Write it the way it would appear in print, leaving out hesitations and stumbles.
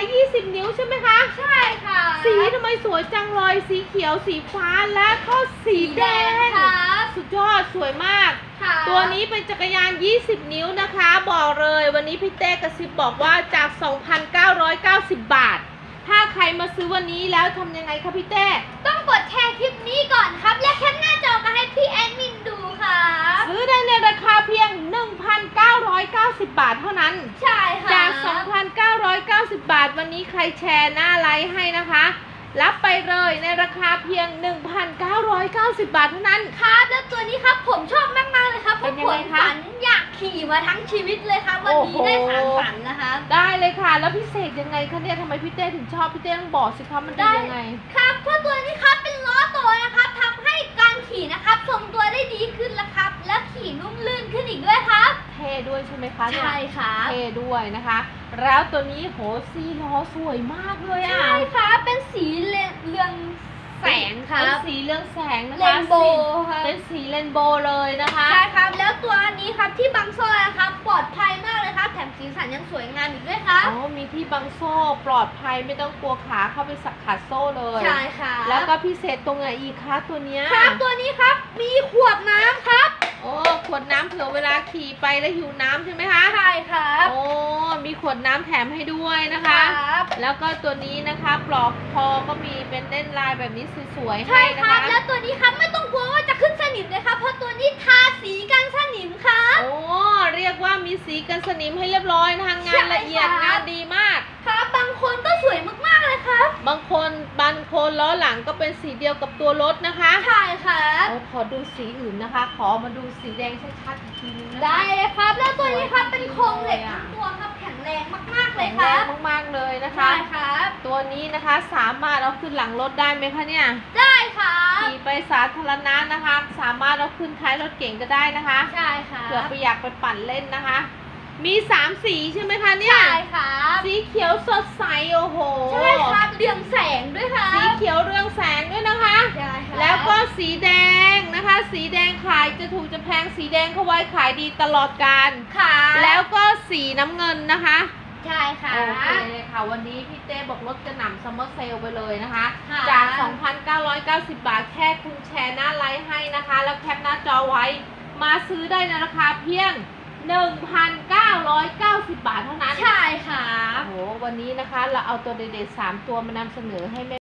20 นิ้วใช่ไหมคะใช่ค่ะสีทำไมสวยจังเลยสีเขียวสีฟ้าและก็สีแดงสุดยอดสวยมากตัวนี้เป็นจักรยาน20 นิ้วนะคะบอกเลยวันนี้พี่เต้กระซิบบอกว่าจาก 2,990 บาทถ้าใครมาซื้อวันนี้แล้วทำยังไงคะพี่เต้ต้องกดแชร์คลิปนี้ก่อนครับและแคปหน้าจอมาให้พี่แอดมินดูค่ะซื้อได้ในราคาเพียง 1,990 บาทเท่านั้นใช่ค่ะจาก 2,990 บาทวันนี้ใครแชร์หน้าไลฟ์ให้นะคะรับไปเลยในราคาเพียง 1,990 บาทเท่านั้นครับแล้วตัวนี้ครับผมชอบมากๆเลยครับเพราะผมฝันอยากขี่มาทั้งชีวิตเลยครับวันนี้ได้สานฝันนะคะได้เลยค่ะแล้วพิเศษยังไงคะเนี่ยทำไมพี่เต้ถึงชอบพี่เต้ต้องบอกสิคะมันดียังไงครับเพราะตัวนี้ครับเป็นล้อโตนะครับทำให้การขี่นะครับทรงตัวได้ดีขึ้นแล้วครับและขี่นุ่มลื่นขึ้นอีกด้วยครับเท่ด้วยใช่ไหมคะใช่ค่ะเท่ด้วยนะคะแล้วตัวนี้โหสีล้อสวยมากเลยอ่ะใช่ค่ะเป็นสีเรืองแสงค่ะเป็นสีเรืองแสงนะคะเรนโบว์ค่ะเป็นสีเรนโบว์เลยนะคะใช่ครับแล้วตัวนี้ครับที่บังโซ่นะครับปลอดภัยมากเลยครับแถมสีสันยังสวยงามอีกด้วยครับอ๋อมีที่บังโซ่ปลอดภัยไม่ต้องกลัวขาเข้าไปสักขาดโซ่เลยใช่ค่ะแล้วก็พิเศษตรงไหนอีกคะตัวเนี้ยครับตัวนี้ครับมีขวดน้ำครับโอ้ขวดน้ำเผื่อเวลาขี่ไปแล้วหิวน้ำใช่ไหมคะใช่ครับโอ้มีขวดน้ำแถมให้ด้วยนะคะแล้วก็ตัวนี้นะคะปลอกคอก็มีเป็นเล่นลายแบบนี้สวยๆให้นะคะแล้วตัวนี้ครับไม่ต้องกลัวว่าจะขึ้นสนิมเลยครับเพราะตัวนี้ทาสีกันสนิมครับโอ้เรียกว่ามีสีกันสนิมให้เรียบร้อยนะคะงานละเอียดงานดีมากครับบางคนก็สวยมากๆเลยครับบางคนล้อหลังก็เป็นสีเดียวกับตัวรถนะคะใช่ค่ะขอดูสีอื่นนะคะขอมาดูสีแดงชัดๆอีกทีนึงนะคะได้เลยครับแล้วตัวนี้ครับเป็นโครงเหล็กทั้งตัวครับแข็งแรงมากๆเลยครับแข็งแรงมากๆเลยนะคะใช่ครับตัวนี้นะคะสามารถเอาขึ้นหลังรถได้ไหมคะเนี่ยได้ค่ะขี่ไปสาธารณะนะคะสามารถเอาขึ้นท้ายรถเก๋งก็ได้นะคะใช่ค่ะเผื่อไปอยากไปปั่นเล่นนะคะมี3สีใช่ไหมคะเนี่ยใช่ค่ะสีเขียวสดใสโอ้โหใช่ครับเรืองแสงด้วยค่ะสีเขียวเรืองแสงด้วยนะคะใช่ค่ะแล้วก็สีแดงนะคะสีแดงขายจะถูกจะแพงสีแดงเขาไว้ขายดีตลอดกาลค่ะแล้วก็สีน้ำเงินนะคะใช่ค่ะโอเคค่ะวันนี้พี่เต้บอกลดกระหน่ำซัมเมอร์เซลไปเลยนะคะค่ะจาก 2,990 บาทแค่คุณแชร์หน้าไลฟ์ให้นะคะแล้วแคปหน้าจอไว้มาซื้อได้ในราคาเพียง 1,990 บาทเท่านั้นใช่ค่ะโอ้โหวันนี้นะคะเราเอาตัวเด็ดๆ3ตัวมานำเสนอให้แม่